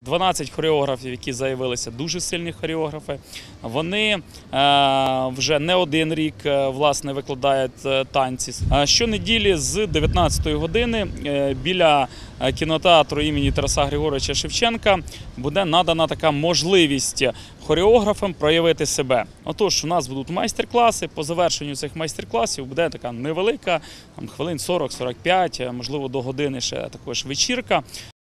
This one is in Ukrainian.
12 хореографів, які заявилися, дуже сильні хореографи. Вони вже не один рік, власне, викладають танці. Щонеділі з 19 години біля кінотеатру імені Тараса Григоровича Шевченка буде надана така можливість хореографам проявити себе. Отож, у нас будуть майстер-класи, по завершенню цих майстер-класів буде така невелика, хвилин 40-45, можливо до години ще також вечірка.